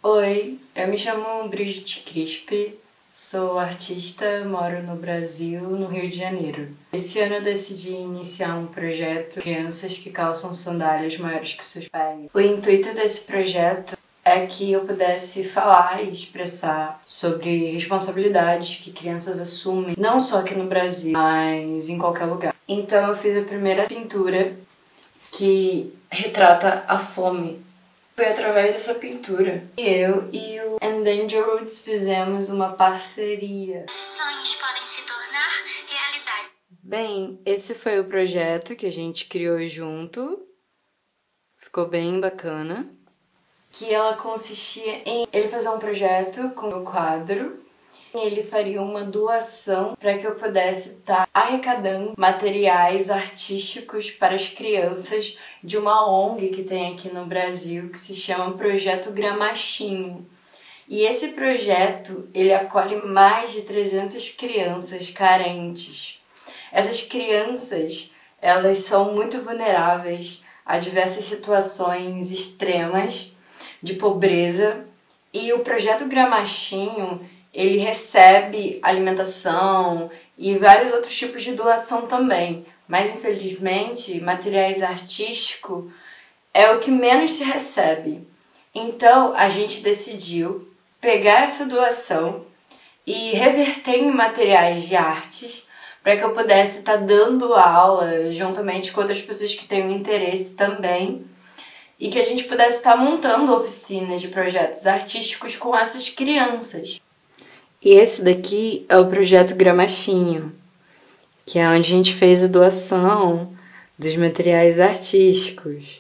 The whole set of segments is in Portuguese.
Oi, eu me chamo Brigitte Crispi, sou artista, moro no Brasil, no Rio de Janeiro. Esse ano eu decidi iniciar um projeto Crianças que Calçam Sandálias Maiores que Seus Pés. O intuito desse projeto é que eu pudesse falar e expressar sobre responsabilidades que crianças assumem, não só aqui no Brasil, mas em qualquer lugar. Então eu fiz a primeira pintura que retrata a fome. Foi através dessa pintura que eu e o Endangerwoods fizemos uma parceria. Sonhos podem se tornar realidade. Bem, esse foi o projeto que a gente criou junto. Ficou bem bacana. Que ela consistia em ele fazer um projeto com o quadro. Ele faria uma doação para que eu pudesse estar arrecadando materiais artísticos para as crianças de uma ONG que tem aqui no Brasil que se chama Projeto Gramachinho. E esse projeto, ele acolhe mais de 300 crianças carentes. Essas crianças, elas são muito vulneráveis a diversas situações extremas de pobreza. E o Projeto Gramachinho, ele recebe alimentação e vários outros tipos de doação também. Mas, infelizmente, materiais artísticos é o que menos se recebe. Então, a gente decidiu pegar essa doação e reverter em materiais de artes para que eu pudesse estar dando aula juntamente com outras pessoas que tenham interesse também e que a gente pudesse estar montando oficinas de projetos artísticos com essas crianças. E esse daqui é o Projeto Gramachinho, que é onde a gente fez a doação dos materiais artísticos.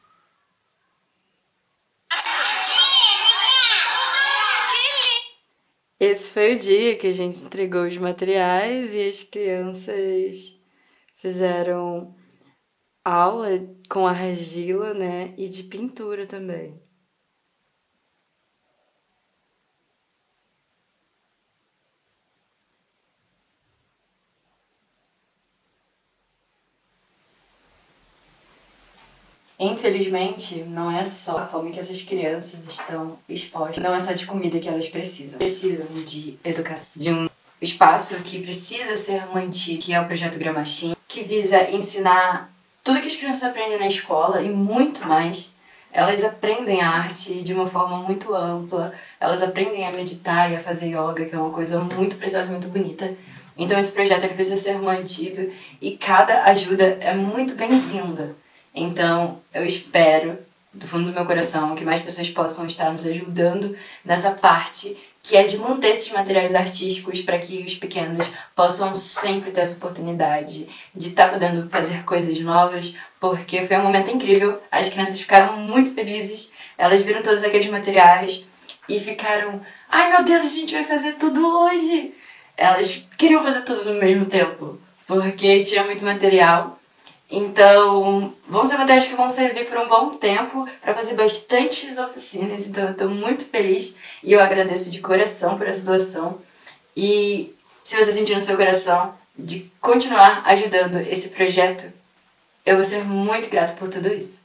Esse foi o dia que a gente entregou os materiais e as crianças fizeram aula com argila, né, e de pintura também. Infelizmente, não é só a fome que essas crianças estão expostas. Não é só de comida que elas precisam. Precisam de educação, de um espaço que precisa ser mantido, que é o Projeto Gramachinho, que visa ensinar tudo que as crianças aprendem na escola e muito mais. Elas aprendem a arte de uma forma muito ampla, elas aprendem a meditar e a fazer yoga, que é uma coisa muito preciosa e muito bonita. Então esse projeto ele precisa ser mantido e cada ajuda é muito bem-vinda. Então, eu espero, do fundo do meu coração, que mais pessoas possam estar nos ajudando nessa parte que é de manter esses materiais artísticos para que os pequenos possam sempre ter essa oportunidade de estar podendo fazer coisas novas, porque foi um momento incrível, as crianças ficaram muito felizes, elas viram todos aqueles materiais e ficaram, ai meu Deus, a gente vai fazer tudo hoje! Elas queriam fazer tudo no mesmo tempo, porque tinha muito material. Então, vão ser materiais que vão servir por um bom tempo para fazer bastantes oficinas, então eu estou muito feliz e eu agradeço de coração por essa doação. E se você sentir no seu coração de continuar ajudando esse projeto, eu vou ser muito grata por tudo isso.